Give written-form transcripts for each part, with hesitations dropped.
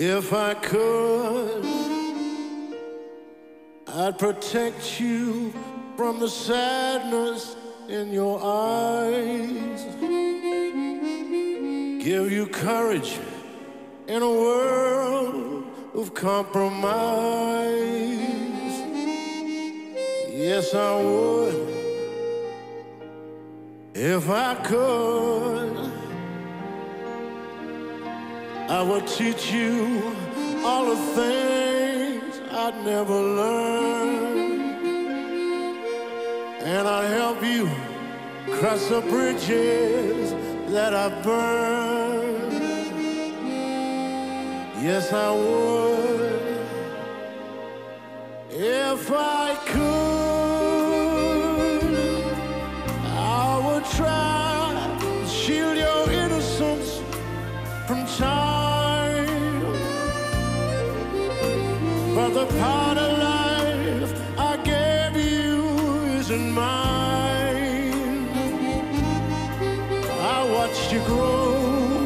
If I could, I'd protect you from the sadness in your eyes, give you courage in a world of compromise. Yes, I would, if I could. I would teach you all the things I'd never learned, and I'd help you cross the bridges that I burned. Yes, I would, if I could. I would try to shield your innocence from time, but the part of life I gave you isn't mine. I watched you grow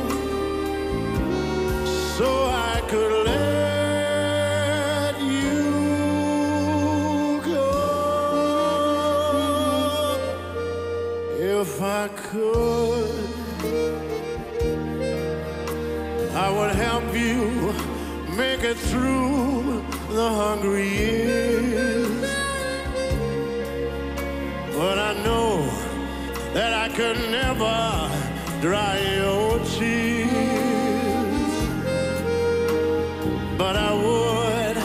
so I could let you go. If I could, I would help you make it through the hungry years. But I know that I could never dry your tears. But I would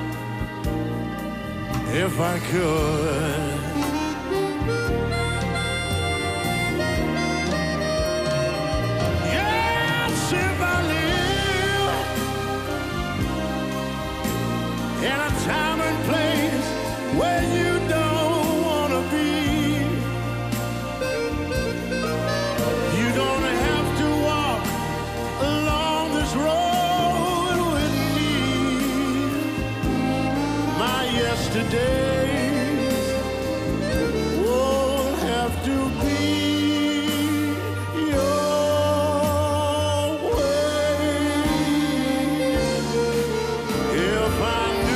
if I could. In a time and place where you don't want to be, you don't have to walk along this road with me. My yesterdays won't have to be your way. If I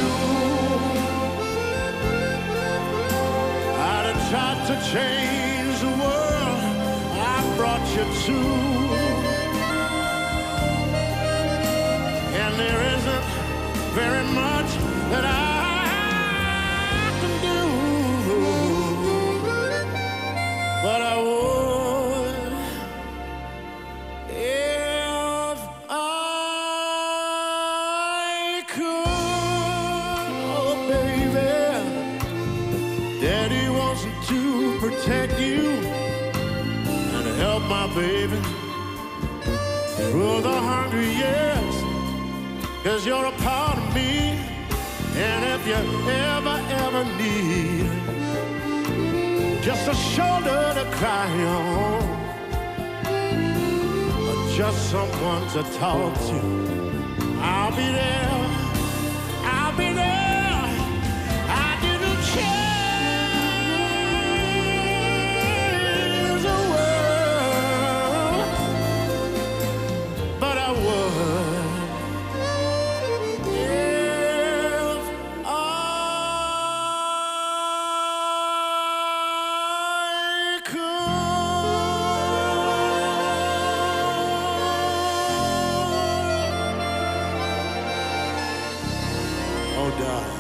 tried to change the world I brought you to, and there isn't very much that I can do, but I would if I could. Oh, baby, Daddy wants to protect you and help my baby through the hungry years, 'cause you're a part of me. And if you ever need just a shoulder to cry on, or just someone to talk to, I'll be there. I'll be there. I didn't care. Oh, darling.